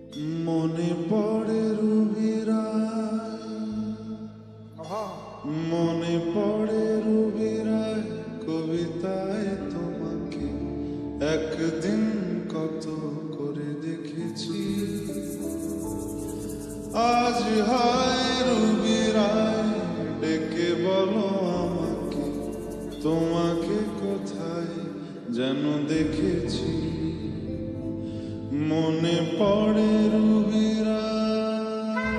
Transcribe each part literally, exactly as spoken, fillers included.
মনে পড়ে রুবিরায়, মনে পড়ে রুবিরায় কবিতায় তোমাকে একদিন কত করে দেখেছি। আজ হয় রুবিরায় ডেকে বলো আমাকে, তোমাকে কোথায় যেন দেখেছি। মনে পড়ে রুবিরায়,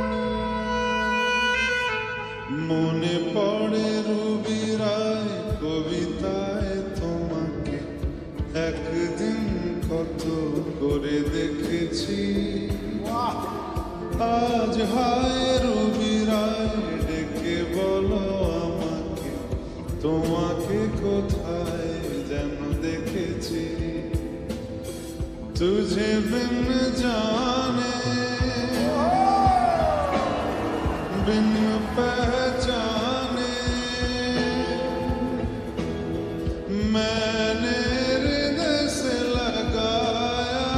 মনে পড়ে রুবিরায় কবিতায় তোমাকে একদিন কত করে দেখেছি। আজ হায় রুবিরায় ডেকে বলো আমাকে, তোমাকে কোথায় যেন দেখেছি। तुझे बिन जाने बिन पहचाने मैंने हृदय से लगाया।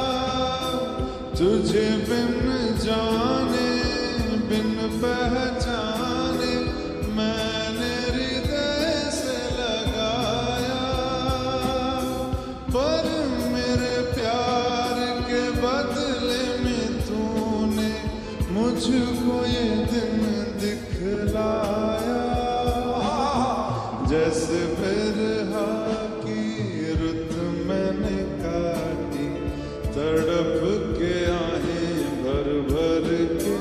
तुझे बिन जाने बिन पहचाने मैंने हृदय से लगाया। पर मेरे प्यार के बदले में तूने मुझको ये दिन दिखलाया। जैसे बिरहा की रुत मैंने काटी, तड़प के आहें भर भर के।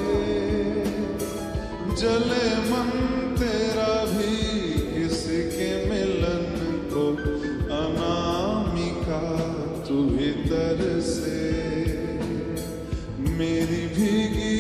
जले मन तेरा भी किसी के मिलन को, अनामिका तू भीतर से मेरी भीगी